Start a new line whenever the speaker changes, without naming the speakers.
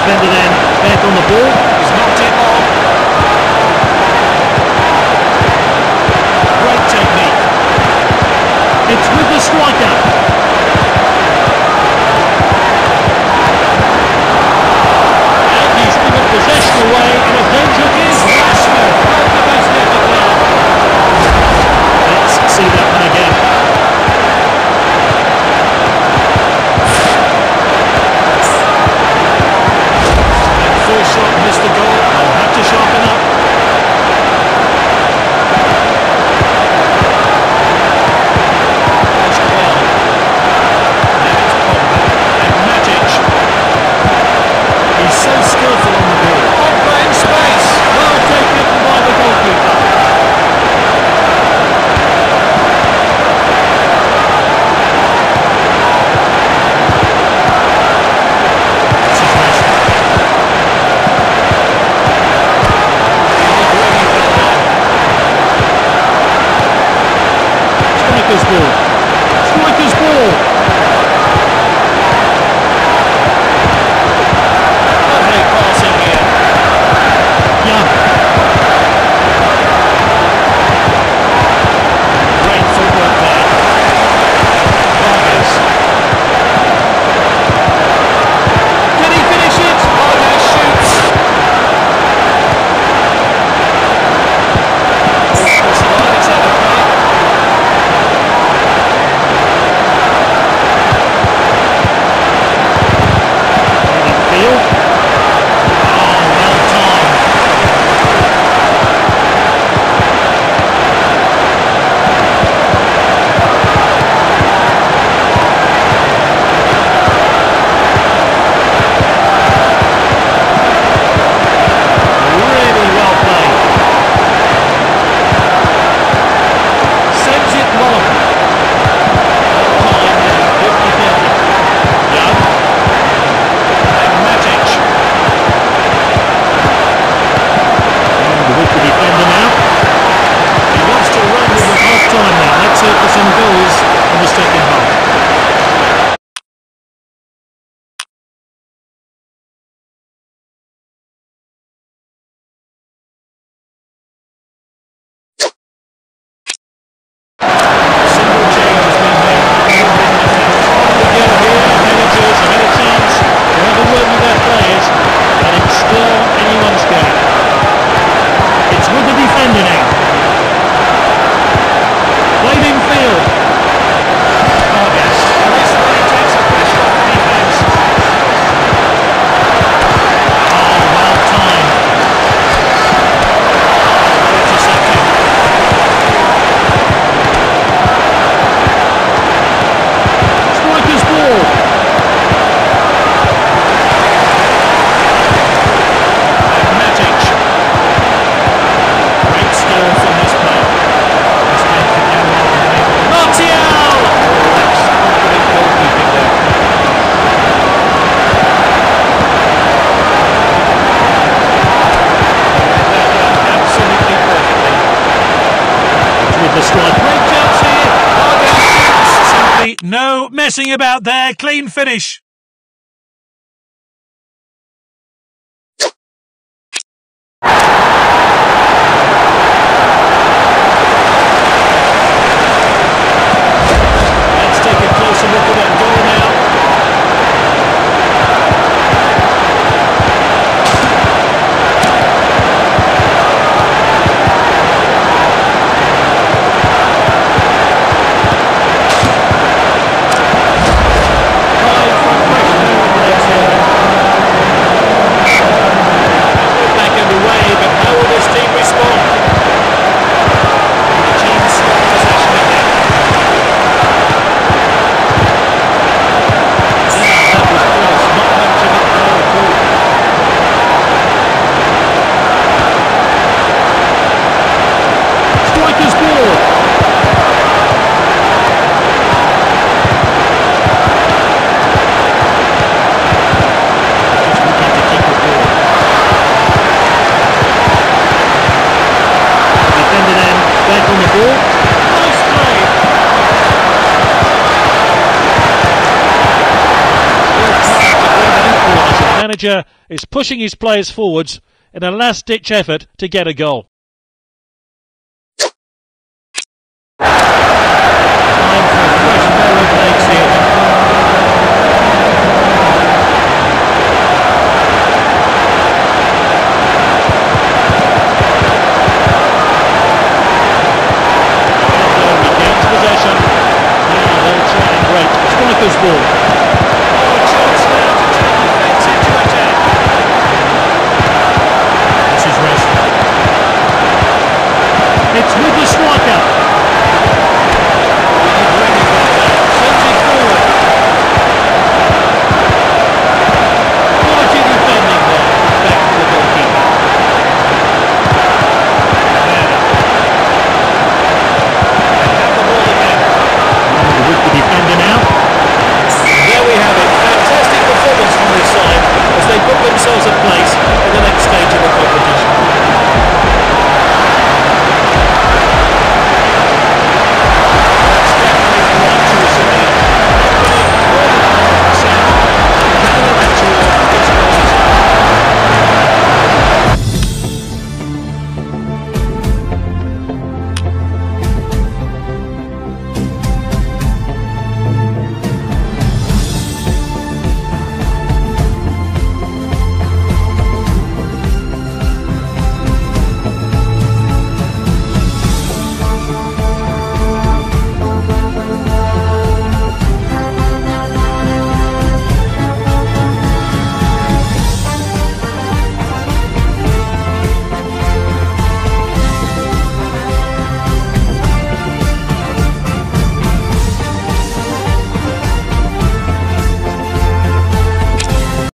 defender then back on the ball.
He's knocked it on. Great technique.
It's with the striker. And he's given possession away in a danger.
Here's Rashford. Not the best effort there.
Let's see that one again.
Full shot missed the goal. They'll have to sharpen up. That's Cloud. Now it's Pogba and Matic. He's so skillful on the ball. Pogba in space. Well taken by the goalkeeper. This is Rashford.
Striker's ball. Striker's ball.
Lovely passing here.
Young.
Great footwork there. Vargas. Can he finish it? Vargas shoots. Cross the line, it's out of play.
Field.
Oh, well timed. Really well played. Sends it long. Well timed now, 50-50. Young. And Matic.
And with the defender now.
He wants to run with the
Half time now. Let's hope for some goals in the second half.
single change has been made. Again here, managers have had a chance to have a word with their players, and it's still anyone's game.
It's with the defender now. Played in field.
Vargas. And this really takes the pressure off the defence. Oh, well timed. Well intercepted.
Striker's ball.
And Matic. Great skill from this player. This man can now mark the name. Martial! Oh, that's confident goalkeeping there. Read that one absolutely perfectly.
It's with the striker.
Great chance here. Vargas shoots. Simply no messing about there. Clean finish. Let's take a closer look at that goal now. High in front manager is pushing his players forwards in a last-ditch effort to get a goal.